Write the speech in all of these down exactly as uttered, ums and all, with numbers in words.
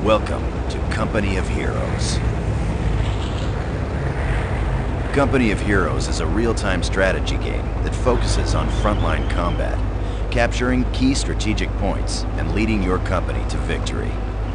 Welcome to Company of Heroes. Company of Heroes is a real-time strategy game that focuses on frontline combat, capturing key strategic points and leading your company to victory.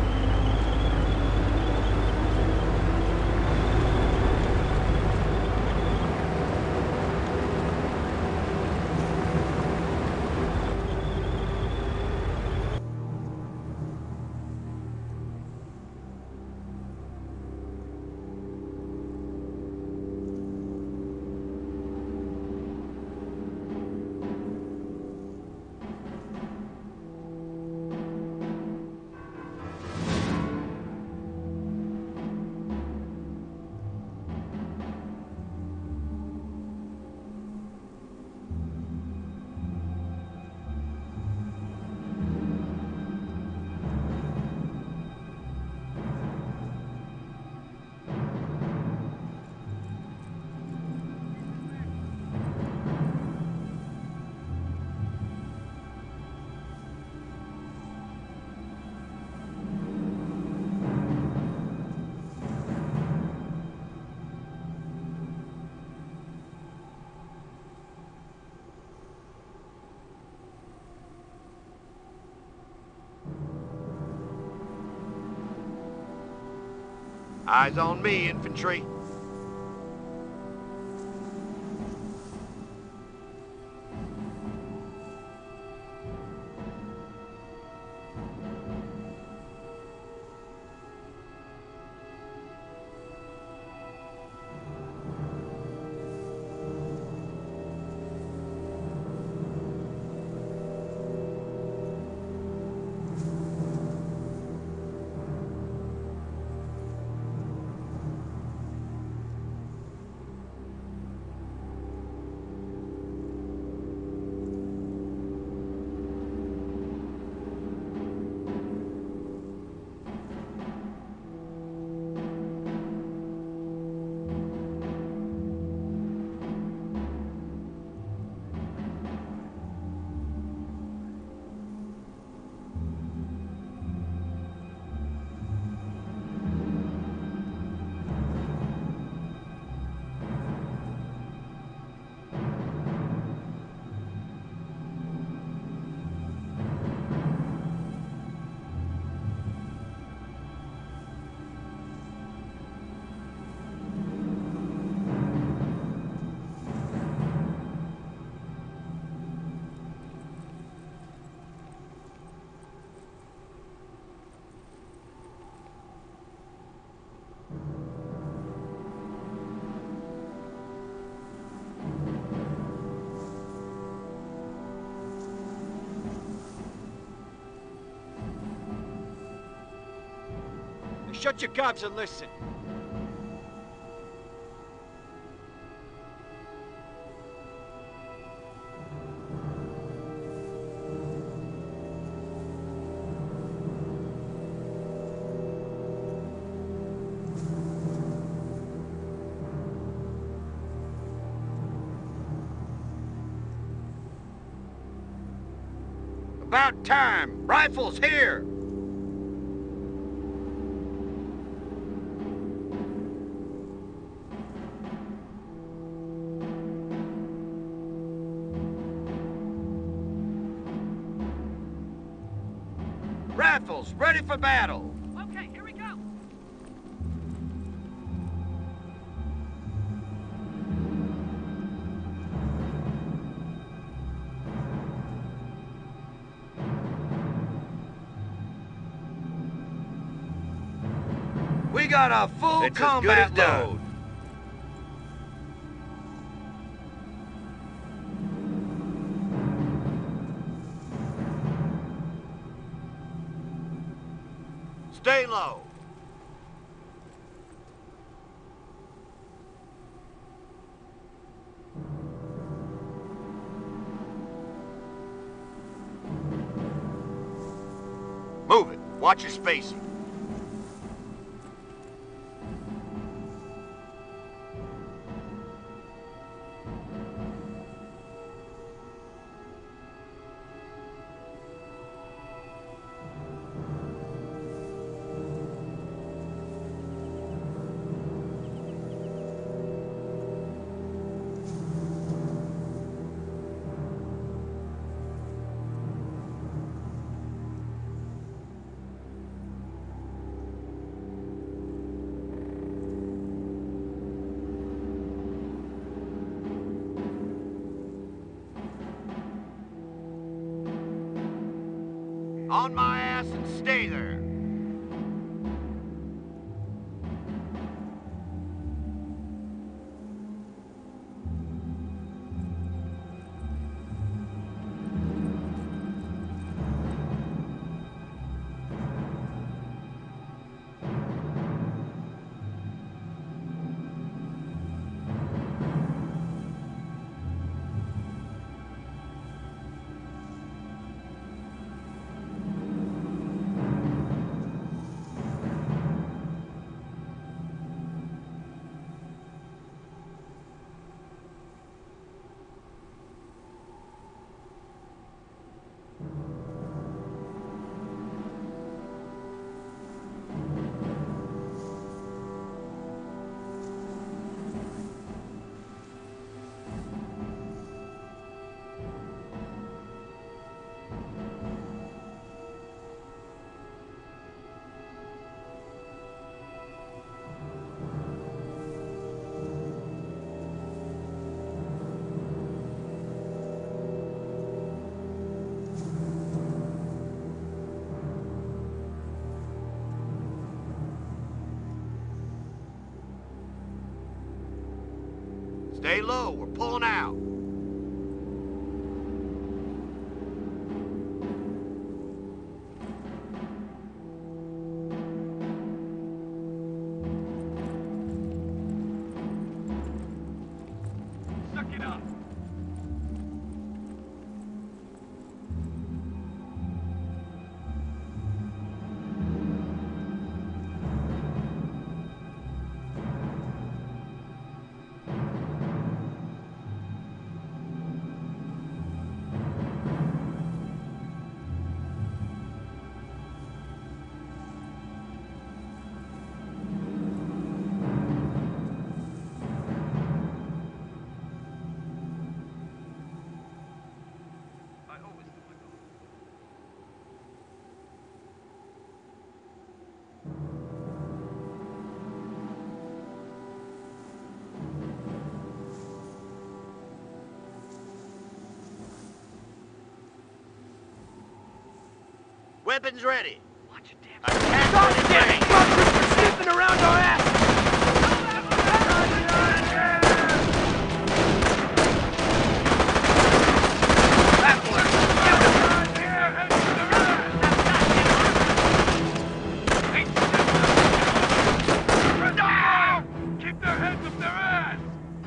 Eyes on me, infantry. Shut your gobs and listen. About time. Rifles here. Rifles, ready for battle. Okay, here we go. We got a full It's combat as good as done. load. Stay low. Move it. Watch your spacing. On my ass and stay there. Stay low, we're pulling out. Suck it up. Weapons ready. Watch it, damn. Attack ready. Fuckers are sniffing around our ass! Keep their heads up their ass!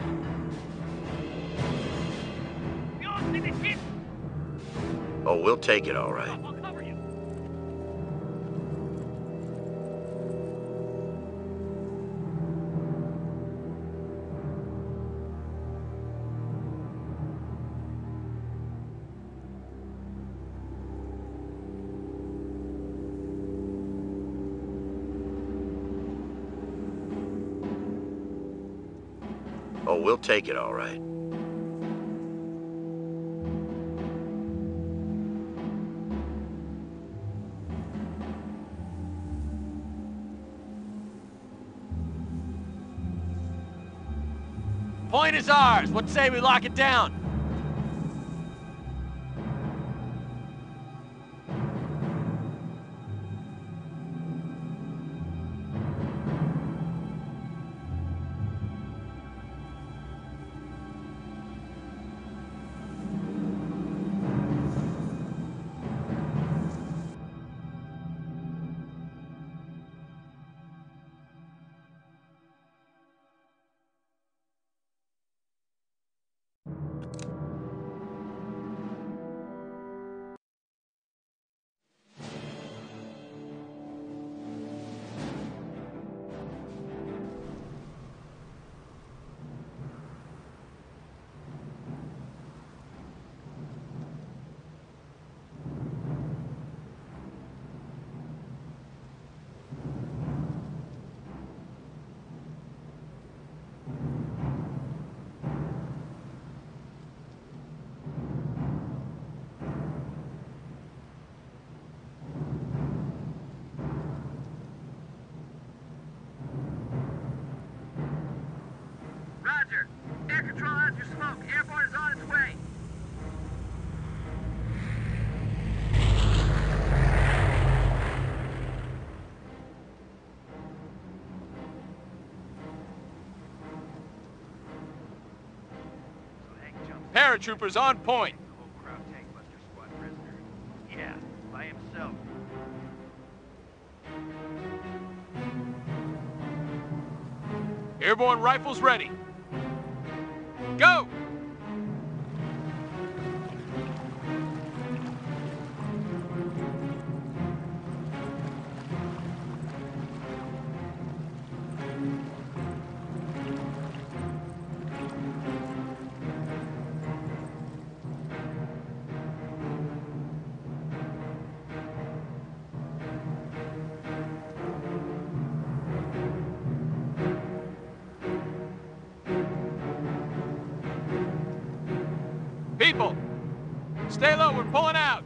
Oh, we'll take it all right. Oh, we'll take it all right. Point is ours. What say we lock it down? Paratroopers on point. Whole crowd tank buster squad prisoner. Yeah, by himself. Airborne rifles ready. Go! People, stay low, we're pulling out.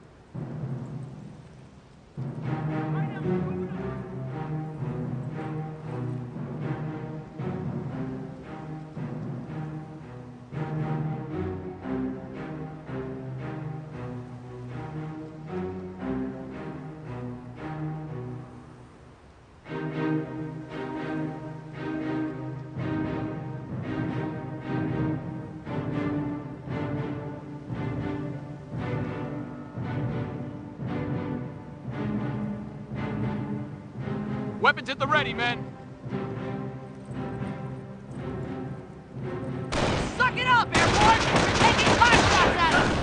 Weapons at the ready, men. Suck it up, airborne! We're taking five shots at us!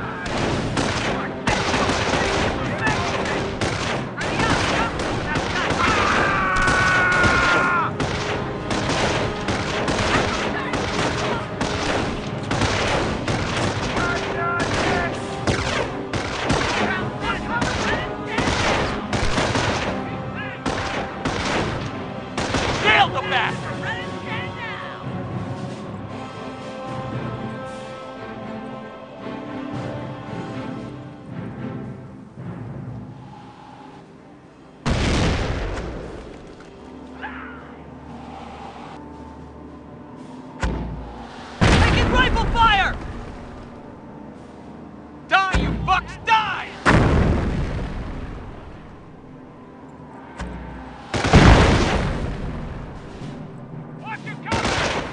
Nailed the bastard! Taking rifle fire! Die, you fucks, die! Watch your cover!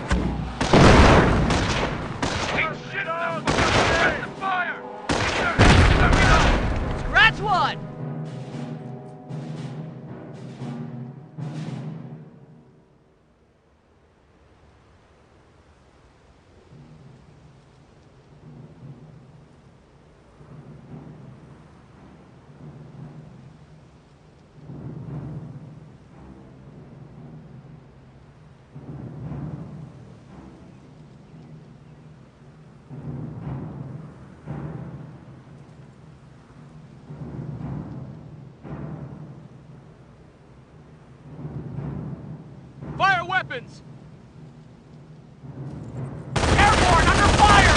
Take shit off! Press the fire! Scratch one! Fire weapons! Airborne under fire!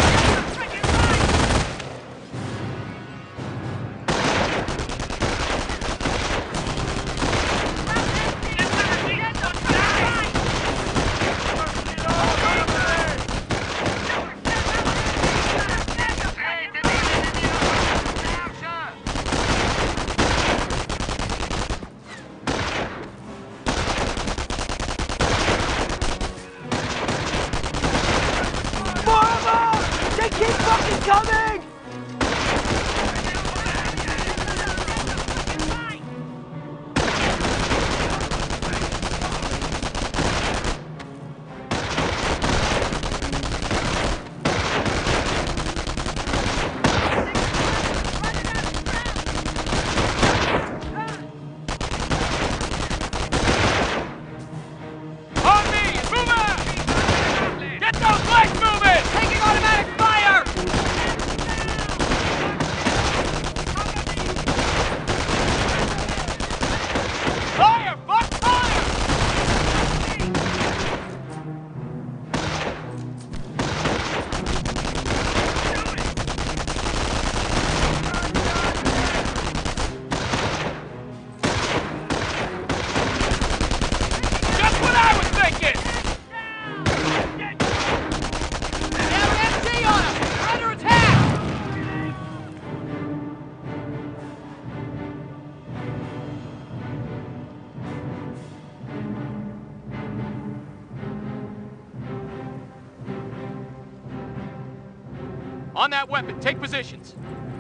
On that weapon, take positions.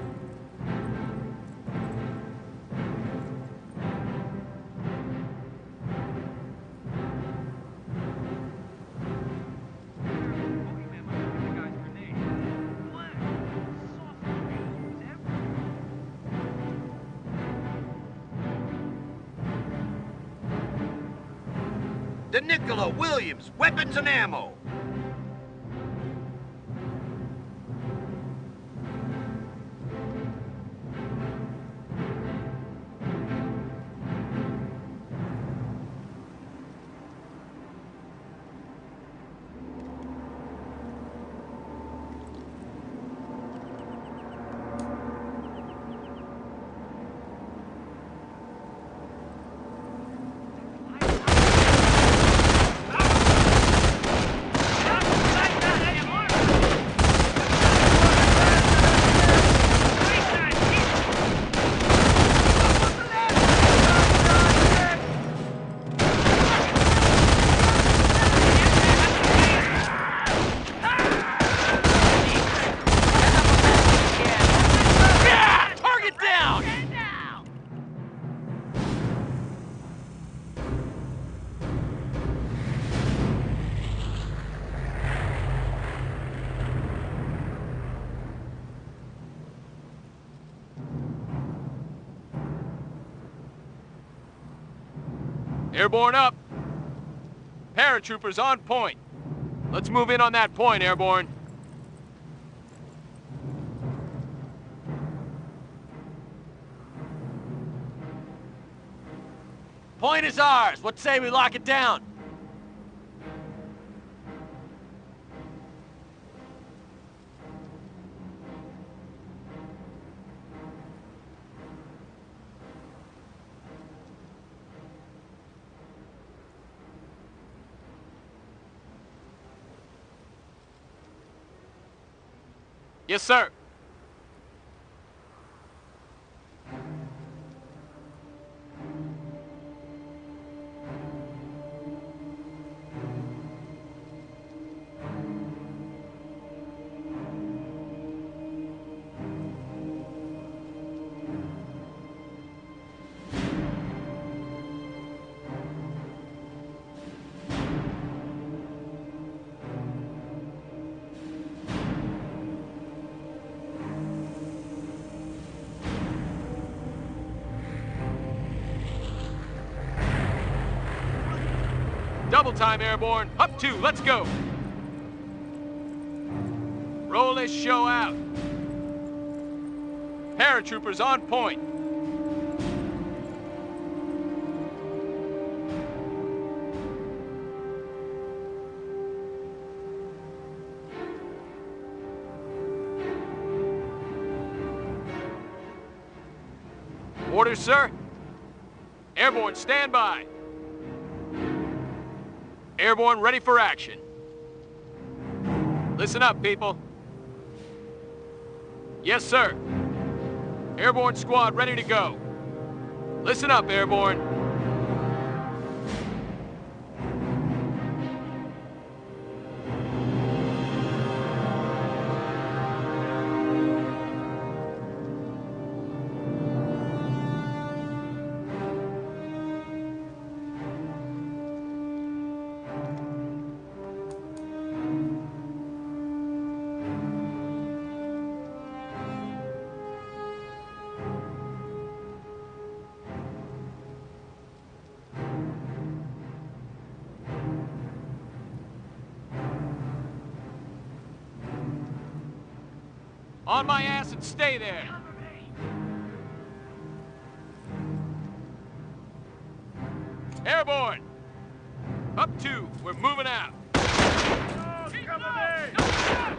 The Nicola Williams, weapons and ammo. Airborne up. Paratroopers on point. Let's move in on that point, Airborne. Point is ours. What say we lock it down? Yes, sir. Double time, Airborne. Up two, let's go. Roll this show out. Paratroopers on point. Orders, sir. Airborne, stand by. Airborne, ready for action. Listen up, people. Yes, sir. Airborne squad, ready to go. Listen up, Airborne. On my ass and stay there. Airborne. Up two, we're moving out. Oh, cover me!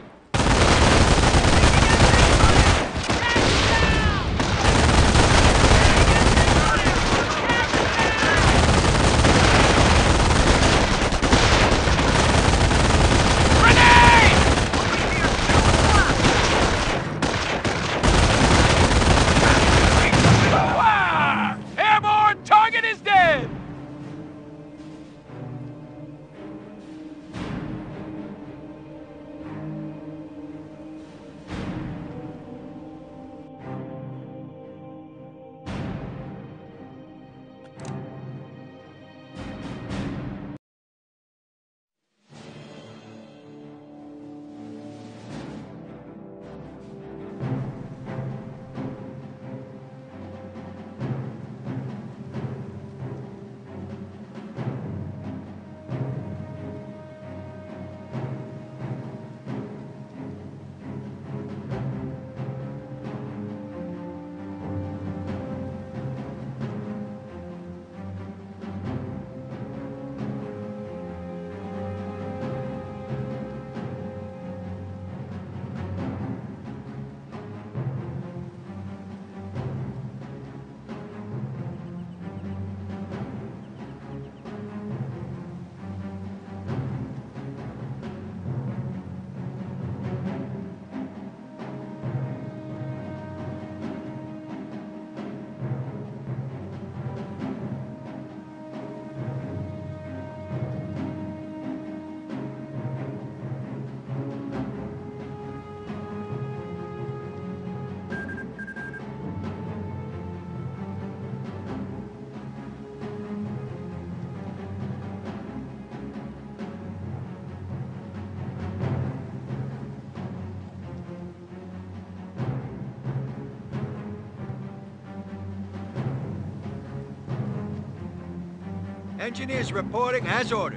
Engineers reporting as ordered.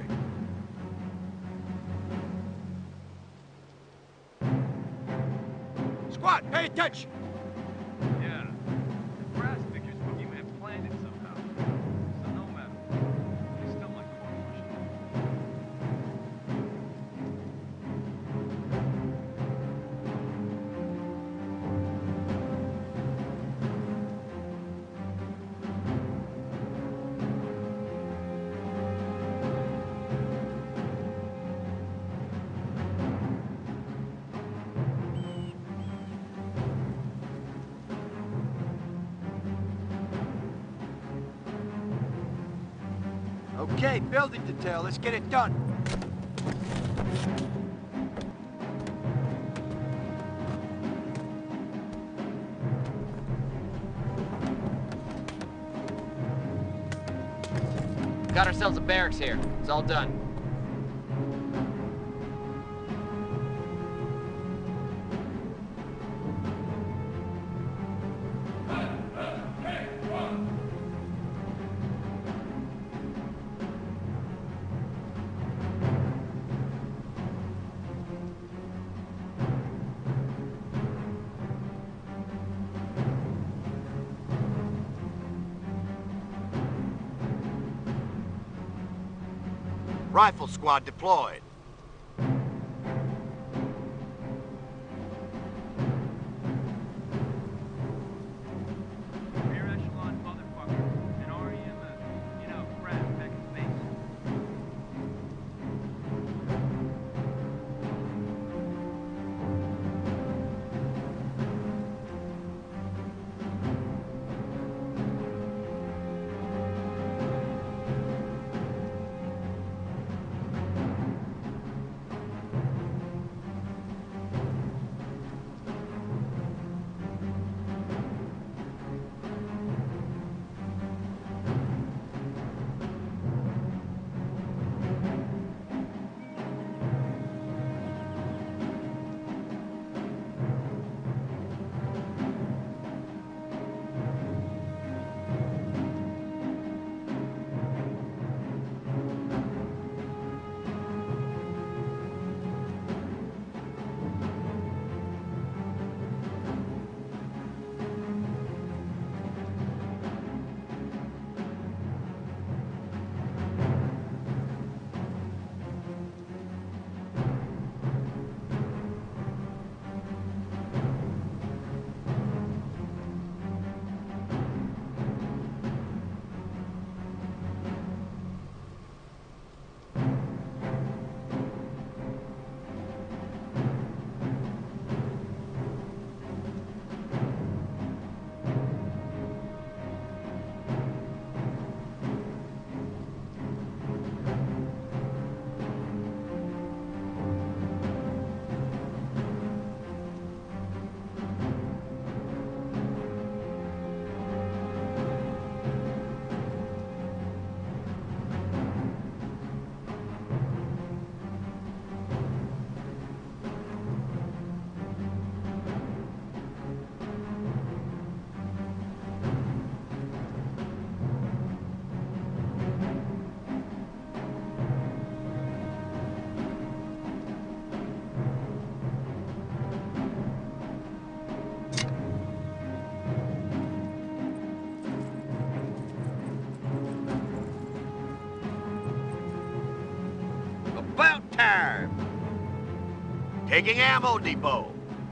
Squad, pay attention! Yeah. The brass figures Boogie may have planned it somehow. So no matter. It's still my core pushing. Okay, building detail, let's get it done. Got ourselves a barracks here. It's all done. Rifle squad deployed. Rear echelon motherfucker. And R E M F. You know, crap back in base. About time! Taking ammo depot.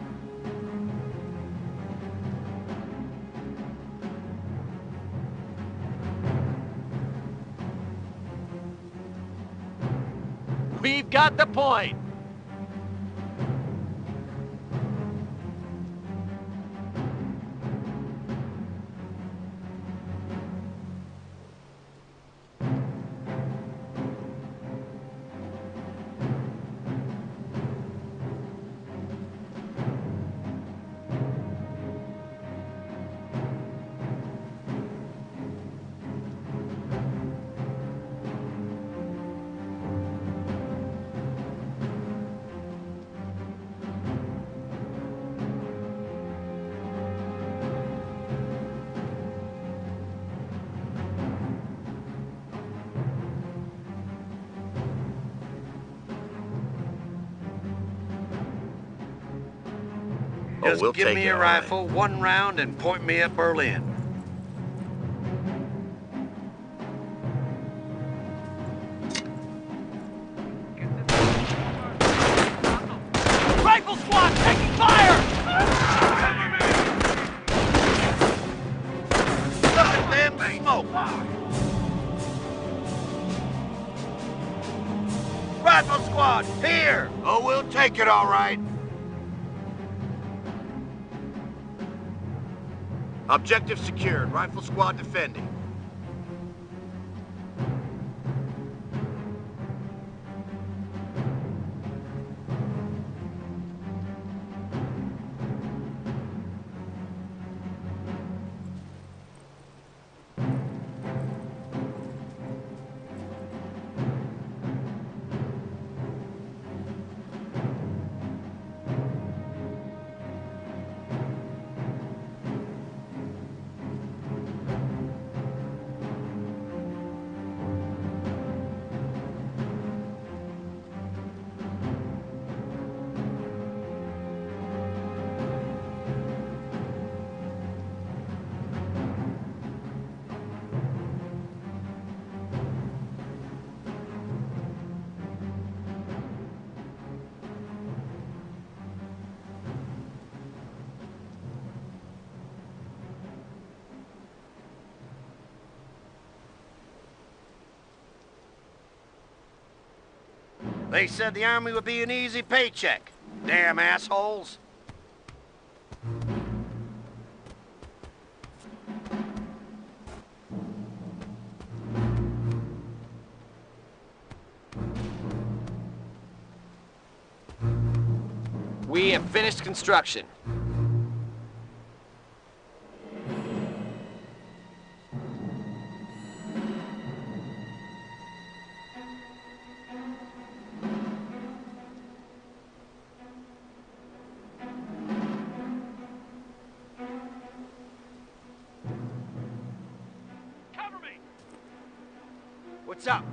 We've got the point. Oh, Just we'll give take me it, a all right. rifle, one round, and point me at Berlin. Rifle squad taking fire! Look at them smoke! Rifle squad, here! Oh, we'll take it, all right. Objective secured. Rifle squad defending. They said the army would be an easy paycheck. Damn assholes. We have finished construction. Cover me! What's up?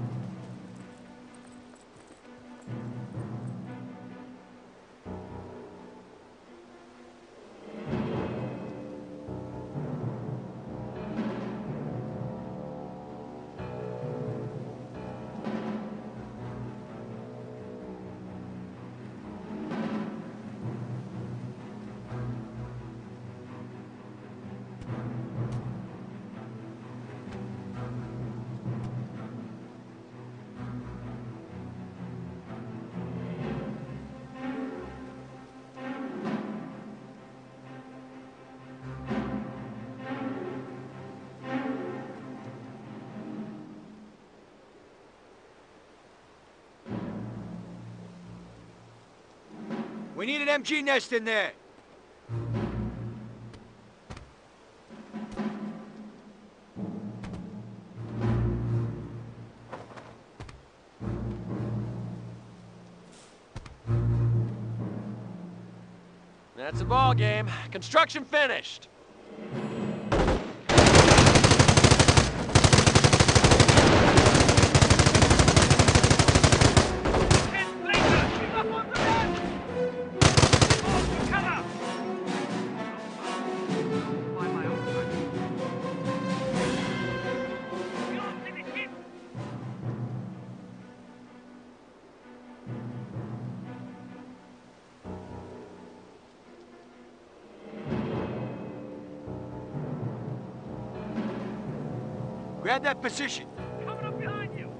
We need an M G nest in there. That's a ball game. Construction finished. Grab that position. Coming up behind you!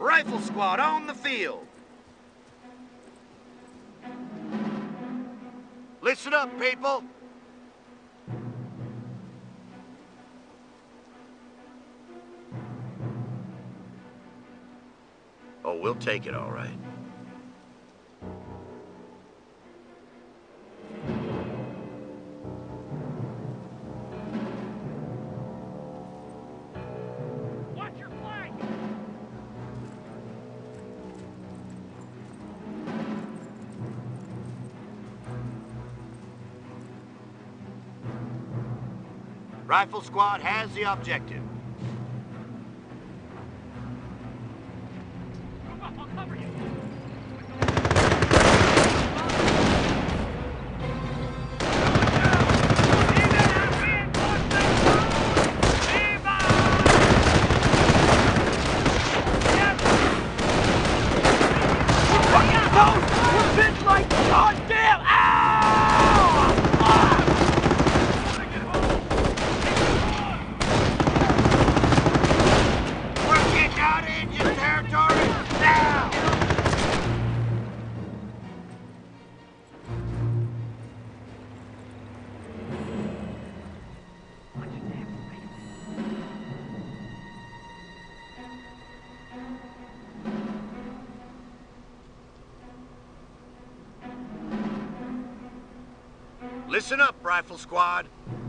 Rifle squad on the field. Listen up, people. Oh, we'll take it all right. Watch your flank! Rifle squad has the objective. Move up, I'll cover you! We're getting out of Indian territory now! Listen up, Rifle Squad.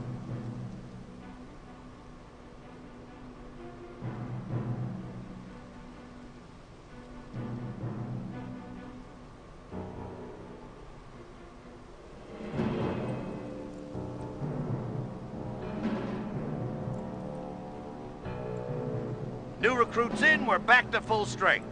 New recruits in, we're back to full strength.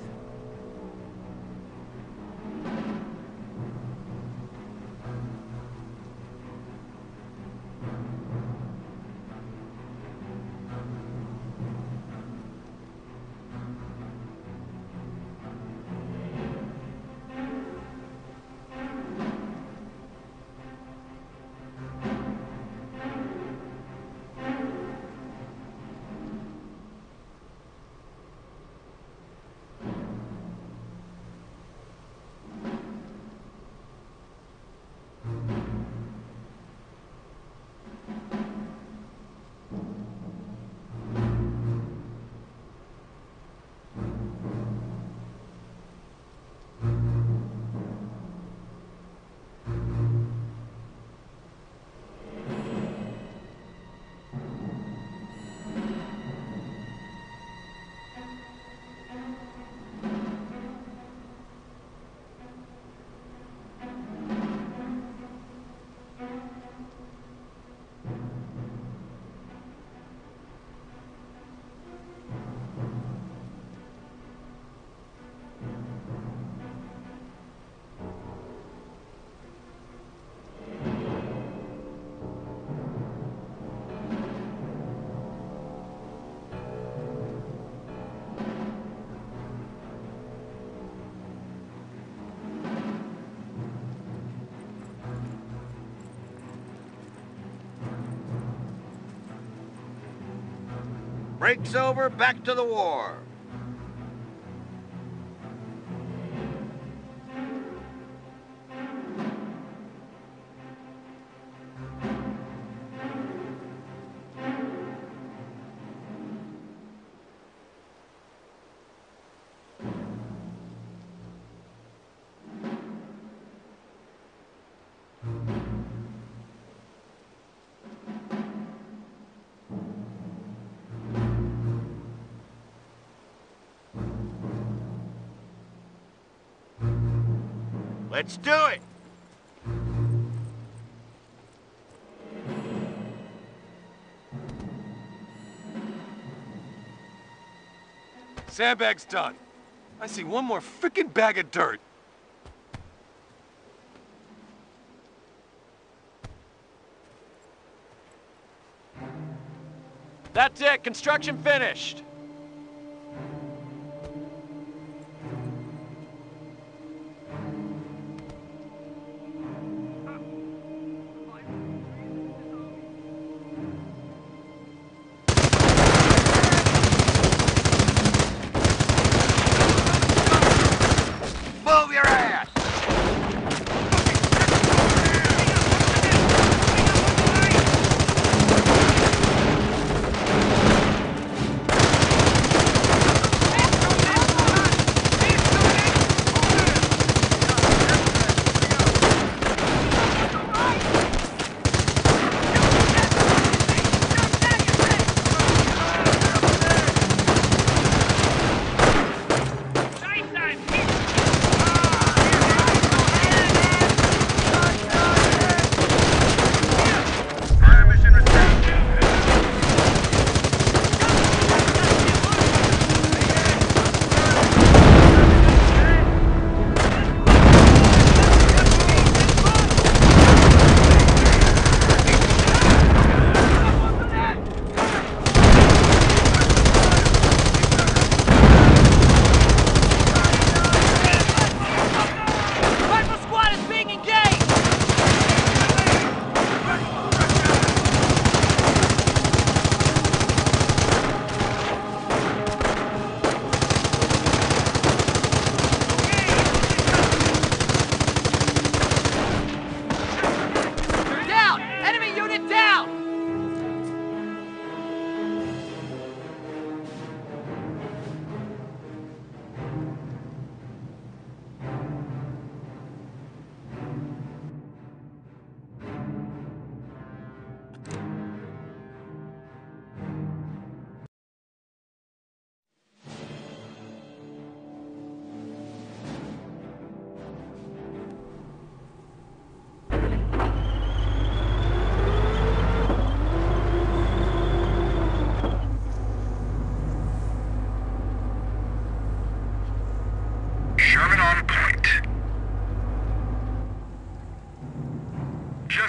Break's over, back to the war. Let's do it! Sandbag's done. I see one more frickin' bag of dirt. That's it. Construction finished.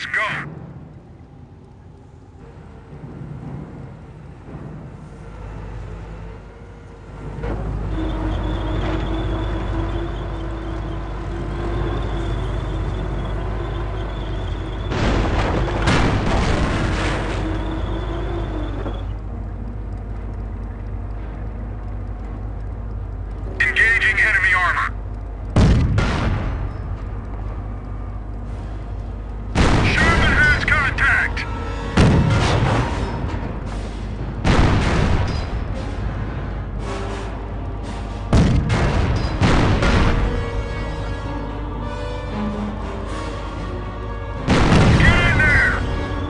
Let's go. Engaging enemy armor. Sherman has contact. Get in there.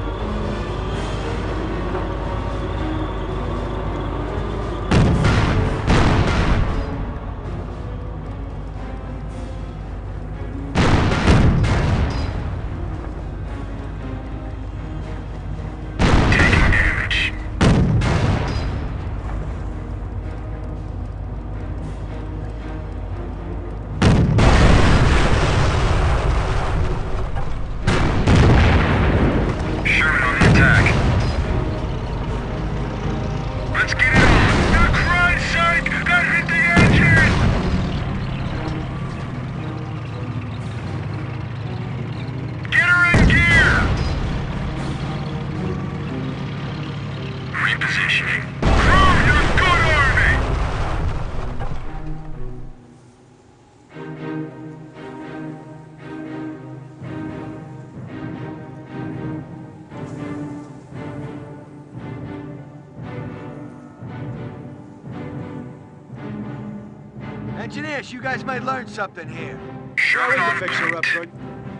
Taking damage. Sherman on the attack. Let's get it on. For Christ's sake, gotta hit the engine. Get her in gear. Repositioning. Prove you're good, Army. Engineers, you guys might learn something here. Sherman on Fix her up point. good.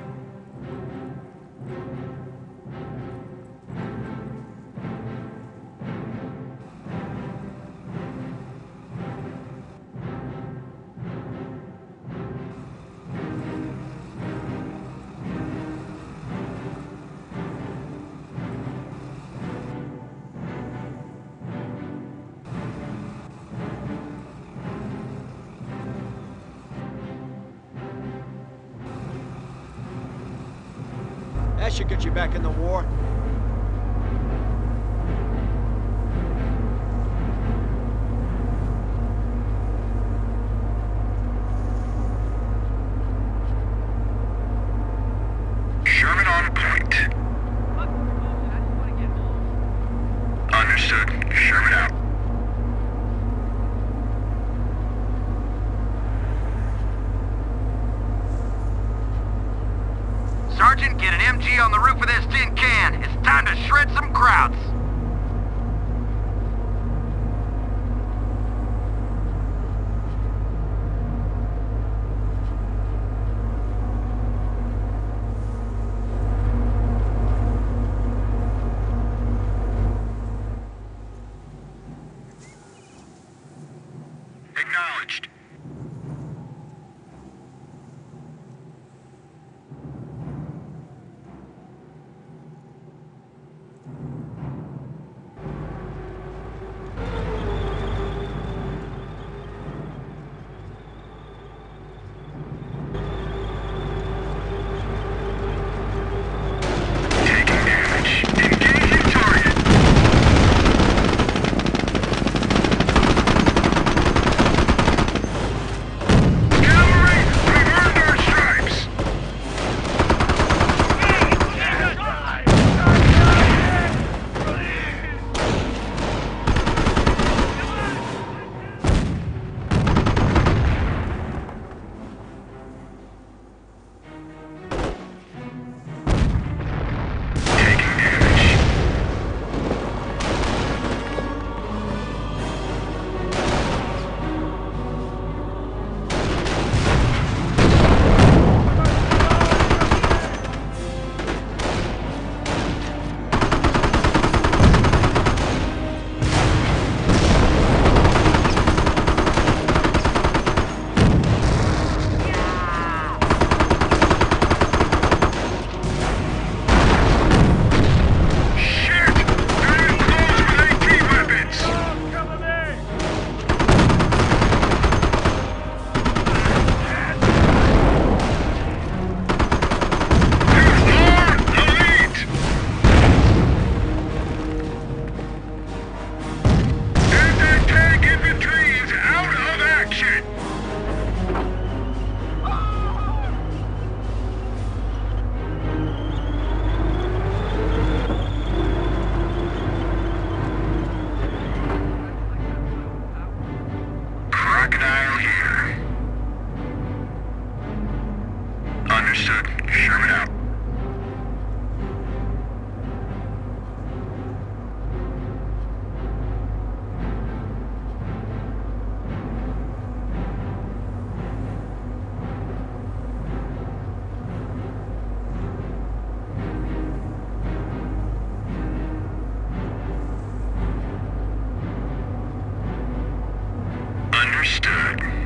That should get you back in the war. Sherman on point. Understood. Sherman out. Sergeant, get an M G on the roof of this tin can. It's time to shred some krauts. Acknowledged. Taking damage. Engaging target. Crocodile here. Understood. Sherman out. Understood.